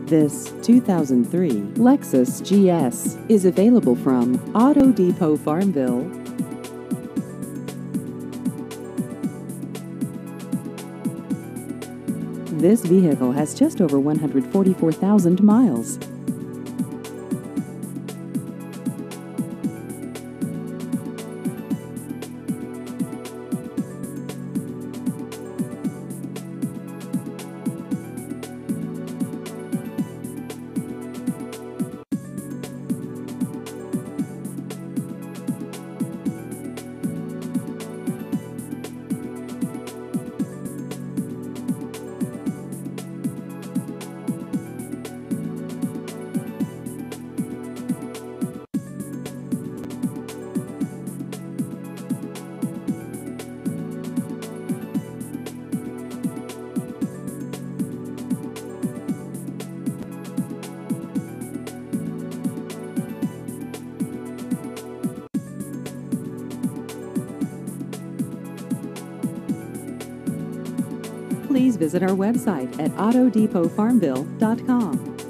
This 2003 Lexus GS is available from Auto Depot Farmville. This vehicle has just over 144,000 miles. Please visit our website at autodepotfarmville.com.